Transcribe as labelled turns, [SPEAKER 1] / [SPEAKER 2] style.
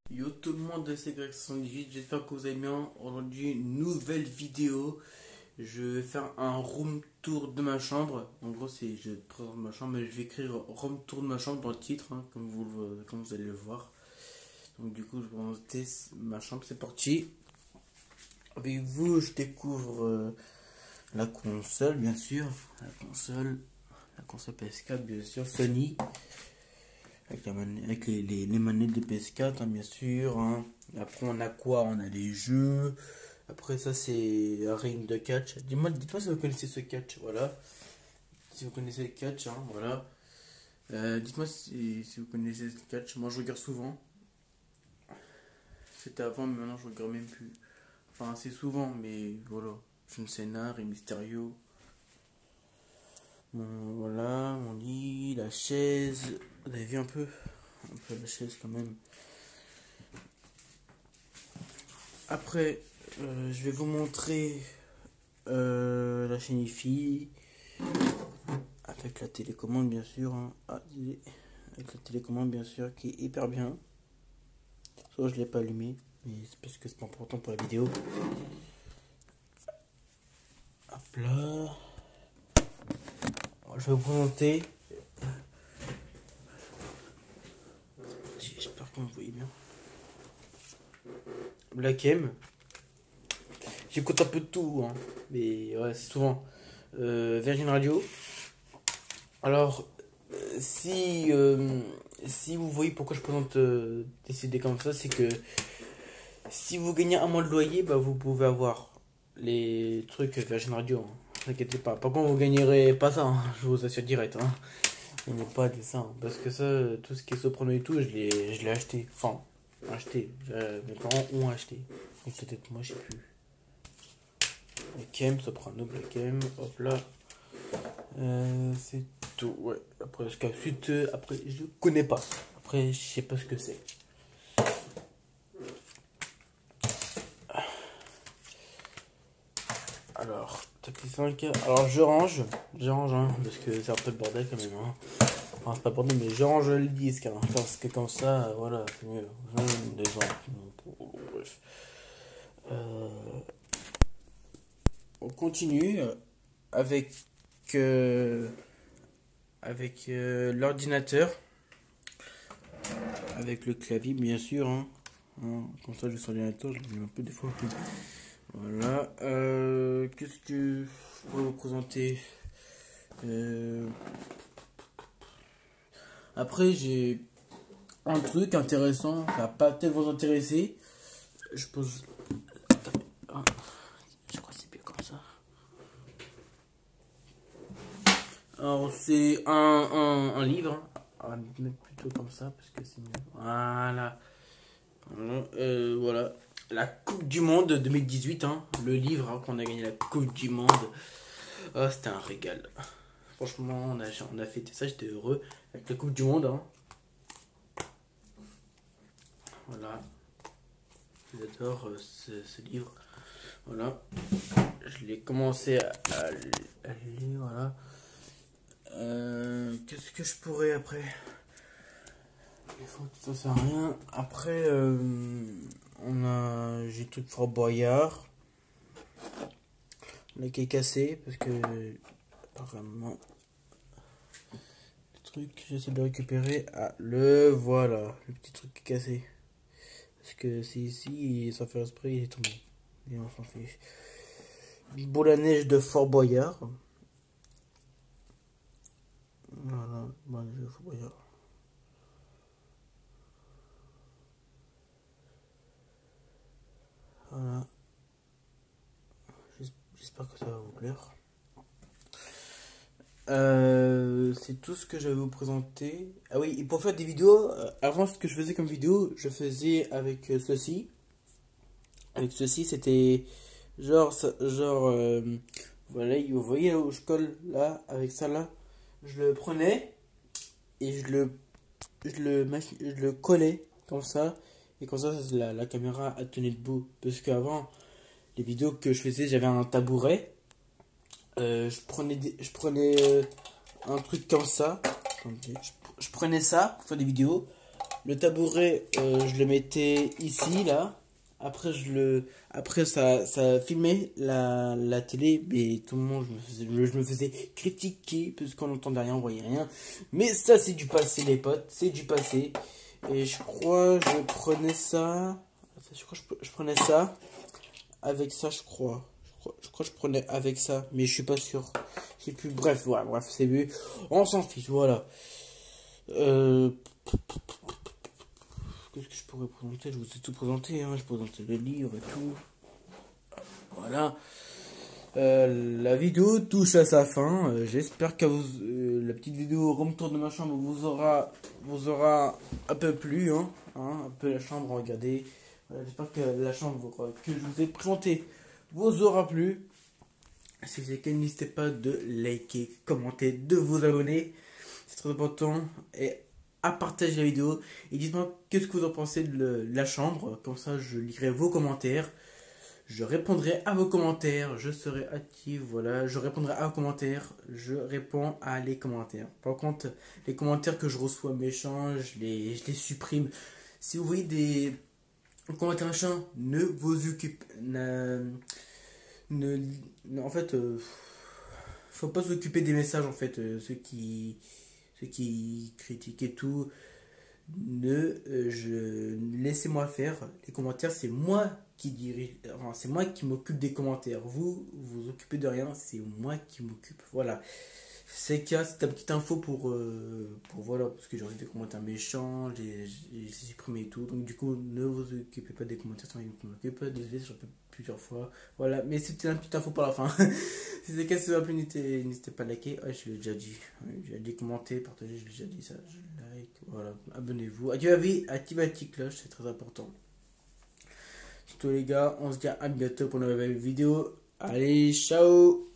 [SPEAKER 1] Yo tout le monde, c'est Greg78, j'espère que vous allez bien. Aujourd'hui, nouvelle vidéo. Je vais faire un room tour de ma chambre. En gros, c'est je présente ma chambre, mais je vais écrire room tour de ma chambre dans le titre, hein, comme vous allez le voir. Donc du coup, je vais présenter ma chambre, c'est parti. Avec vous, je découvre la console, bien sûr. La console PS4, bien sûr, Sony. Avec les manettes de PS4, hein, bien sûr. Hein. Après, on a quoi? On a les jeux. Après, ça, c'est un ring de catch. Dites-moi si vous connaissez ce catch. Voilà. Si vous connaissez le catch, hein, voilà. Dites-moi si vous connaissez ce catch. Moi, je regarde souvent. C'était avant, mais maintenant, je regarde même plus. Enfin, assez souvent, mais voilà. John Cena, Rey Mysterio. Voilà, mon lit, la chaise. Vous avez vu un peu la chaise quand même. Après, je vais vous montrer la chaîne IFI avec la télécommande bien sûr. Hein. Avec la télécommande bien sûr qui est hyper bien. Soit je l'ai pas allumé, mais c'est parce que c'est pas important pour la vidéo. Hop là. Je vais vous présenter. J'espère que vous voyez bien. Black M. J'écoute un peu de tout, hein, mais ouais, c'est souvent Virgin Radio. Alors, si vous voyez pourquoi je présente des CD comme ça, c'est que si vous gagnez un mois de loyer, bah, vous pouvez avoir les trucs Virgin Radio. Hein. Ne vous inquiétez pas. Par contre, vous gagnerez pas ça, hein, je vous assure direct. Hein. Il n'y a pas de ça. Hein, parce que ça, tout ce qui est Soprano et tout, je l'ai acheté. Enfin, acheté. Mes parents ont acheté. Et peut-être moi, je sais plus. Black M, Soprano, Black M, hop là. C'est tout, ouais. Après, ce qu'à suite, après, je connais pas. Après, je sais pas ce que c'est. Alors, tac 5. Alors, je range, hein, parce que c'est un peu le bordel quand même. Hein. Enfin, c'est pas le bordel, mais je range le disque. Hein, parce que comme ça, voilà, c'est mieux. Bref. On continue avec l'ordinateur, avec le clavier bien sûr. Hein. Comme ça, je sur l'ordinateur, je l'ai un peu des fois. Voilà. Qu'est-ce que je pourrais vous présenter? Après, j'ai un truc intéressant, ça va pas peut-être vous intéresser. Je pose. Je crois que c'est bien comme ça. Alors, c'est un livre. On va mettre plutôt comme ça parce que c'est mieux. Voilà. Voilà. La Coupe du Monde 2018. Hein, le livre hein, qu'on a gagné la Coupe du Monde. Oh, c'était un régal. Franchement, on a fêté ça. J'étais heureux avec la Coupe du Monde. Hein. Voilà. J'adore ce livre. Voilà. Je l'ai commencé à lire. Voilà. Qu'est-ce que je pourrais après? Ça sert à rien. Après, j'ai le truc Fort Boyard. Là qui est cassé parce que apparemment le truc j'essaie de récupérer. Ah voilà, le petit truc qui est cassé. Parce que c'est ici, sans faire esprit, il est tombé. Et on s'en fiche. Une boule à neige de Fort Boyard. Voilà, boule à neige de Fort Boyard. Voilà. J'espère que ça va vous plaire. C'est tout ce que je vais vous présenter. Ah oui, et pour faire des vidéos, avant ce que je faisais comme vidéo, je faisais avec ceci. Avec ceci, c'était genre, voilà, vous voyez là où je colle là, avec ça là, je le prenais et je le collais comme ça. Et comme ça, la caméra a tenu debout. Parce qu'avant, les vidéos que je faisais, j'avais un tabouret. Je prenais un truc comme ça. Je prenais ça pour faire des vidéos. Le tabouret, je le mettais ici, là. Après, après ça filmait la télé, mais tout le monde, je me faisais critiquer parce qu'on n'entendait rien, on voyait rien. Mais ça, c'est du passé, les potes, c'est du passé. Et je crois, je prenais ça. Je crois que je prenais ça avec ça, je crois. Je crois que je prenais avec ça, mais je suis pas sûr. Je sais plus. Bref, voilà, bref, c'est vu. On s'en fiche, voilà. Euh, Qu'est-ce que je pourrais présenter? Je vous ai tout présenté, hein. Je présentais le livre et tout. Voilà. La vidéo touche à sa fin. J'espère que la petite vidéo room tour de ma chambre vous aura un peu plu, hein, un peu la chambre, regardez. Voilà, j'espère que la chambre que je vous ai présentée vous aura plu. Si c'est le cas, n'hésitez pas de liker, commenter, de vous abonner. C'est très important. Et à partager la vidéo. Et dites-moi qu'est-ce que vous en pensez de la chambre. Comme ça, je lirai vos commentaires. Je répondrai à vos commentaires. Je serai actif. Voilà. Je répondrai à vos commentaires. Je réponds à les commentaires. Par contre, les commentaires que je reçois méchants, je les supprime. Si vous voyez des commentaires méchants, ne vous occupez. En fait, faut pas s'occuper des messages en fait. Ceux qui critiquent et tout, laissez-moi faire. Les commentaires, c'est moi qui dirige, enfin, c'est moi qui m'occupe des commentaires. Vous occupez de rien, c'est moi qui m'occupe. Voilà. C'est cas, c'est ta petite info pour voilà, parce que j'aurais des commentaires méchants, j'ai supprimé et tout. Donc du coup, ne vous occupez pas des commentaires, sans m'en occupe. Désolé, j'en peux plusieurs fois. Voilà, mais c'était une petite info pour la fin. Si c'est le cas, si ça vous a plu, n'hésitez pas à liker. Ouais, je l'ai déjà dit. Ouais, j'ai dit commenter, partager, je l'ai déjà dit ça. Je like, voilà, abonnez-vous. Activez la petite cloche, c'est très important. Surtout les gars, on se dit à bientôt pour une nouvelle vidéo. Allez, ciao!